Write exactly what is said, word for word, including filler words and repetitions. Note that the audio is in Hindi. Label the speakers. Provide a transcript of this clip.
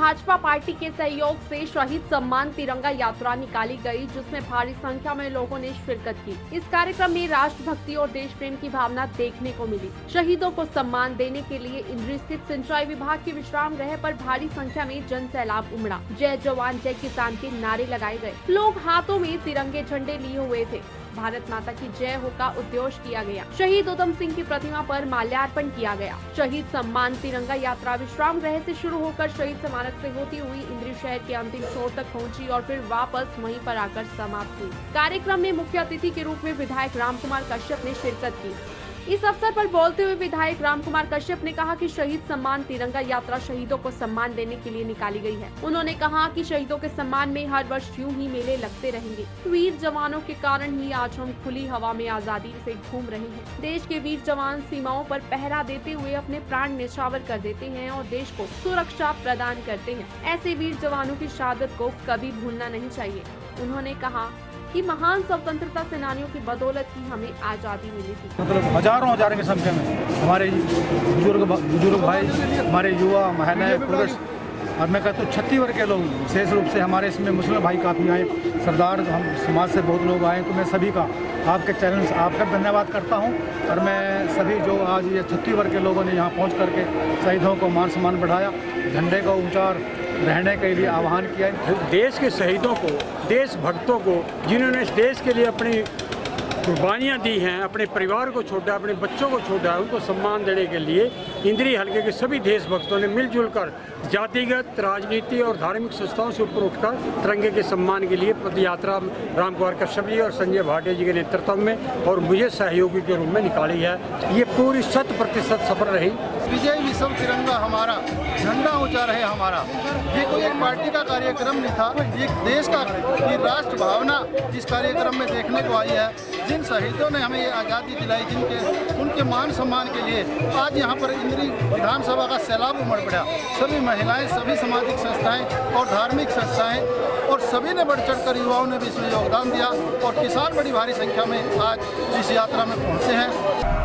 Speaker 1: भाजपा पार्टी के सहयोग से शहीद सम्मान तिरंगा यात्रा निकाली गई, जिसमें भारी संख्या में लोगों ने शिरकत की। इस कार्यक्रम में राष्ट्रभक्ति और देश प्रेम की भावना देखने को मिली। शहीदों को सम्मान देने के लिए इंद्री स्थित सिंचाई विभाग के विश्राम गृह पर भारी संख्या में जन सैलाब उमड़ा। जय जवान जय किसान के नारे लगाए गए। लोग हाथों में तिरंगे झंडे लिए हुए थे। भारत माता की जय हो का उद्घोष किया गया। शहीद उधम सिंह की प्रतिमा पर माल्यार्पण किया गया। शहीद सम्मान तिरंगा यात्रा विश्राम गृह से शुरू होकर शहीद स्मारक से होती हुई इंद्री शहर के अंतिम छोर तक पहुंची और फिर वापस वहीं पर आकर समाप्त हुई। कार्यक्रम में मुख्य अतिथि के रूप में विधायक रामकुमार कश्यप ने शिरकत की। इस अवसर पर बोलते हुए विधायक रामकुमार कश्यप ने कहा कि शहीद सम्मान तिरंगा यात्रा शहीदों को सम्मान देने के लिए निकाली गई है। उन्होंने कहा कि शहीदों के सम्मान में हर वर्ष यूं ही मेले लगते रहेंगे। वीर जवानों के कारण ही आज हम खुली हवा में आजादी से घूम रहे हैं। देश के वीर जवान सीमाओं पर पहरा देते हुए अपने प्राण न्यौछावर कर देते हैं और देश को सुरक्षा प्रदान करते हैं। ऐसे वीर जवानों की शहादत को कभी भूलना नहीं चाहिए। उन्होंने कहा कि महान स्वतंत्रता सेनानियों की बदौलत ही हमें आज़ादी मिली थी।
Speaker 2: मतलब हजारों हजारों की संख्या में हमारे बुजुर्ग बुजुर्ग भाई, हमारे युवा, महिलाएं, पुरुष और मैं कहता हूँ छत्तीस वर्ग के लोग, विशेष रूप से हमारे इसमें मुस्लिम भाई काफ़ी आए, सरदार हम समाज से बहुत लोग आए। तो मैं सभी का, आपके चैनल से आपका धन्यवाद करता हूँ। और मैं सभी जो आज ये छत्तीस वर्ग के लोगों ने यहाँ पहुँच करके शहीदों को मान सम्मान बढ़ाया, झंडे का ऊंचा रहने के लिए आह्वान किया।
Speaker 3: देश के शहीदों को, देश भक्तों को, जिन्होंने इस देश के लिए अपनी कुर्बानियाँ दी हैं, अपने परिवार को छोड़ा, अपने बच्चों को छोड़ा, उनको सम्मान देने के लिए इंद्री हलके के सभी देशभक्तों ने मिलजुल कर जातिगत, राजनीति और धार्मिक संस्थाओं से ऊपर उठकर तिरंगे के सम्मान के लिए पद यात्रा रामकुमार कश्यप जी और संजय भाटिया जी के नेतृत्व में और मुझे सहयोगी के रूप में निकाली है। ये पूरी शत प्रतिशत सफल रही।
Speaker 4: विजय विश्व तिरंगा हमारा, झंडा ऊंचा रहे हमारा। ये कोई एक पार्टी का कार्यक्रम नहीं था, ये देश का, ये राष्ट्र भावना इस कार्यक्रम में देखने को आई है। जिन शहीदों ने हमें ये आज़ादी दिलाई, जिनके उनके मान सम्मान के लिए आज यहाँ पर इंद्री विधानसभा का सैलाब उमड़ पड़ा। सभी महिलाएं, सभी सामाजिक संस्थाएं और धार्मिक संस्थाएं और सभी ने बढ़ चढ़ कर, युवाओं ने भी इसमें योगदान दिया और किसान बड़ी भारी संख्या में आज इस यात्रा में पहुँचे हैं।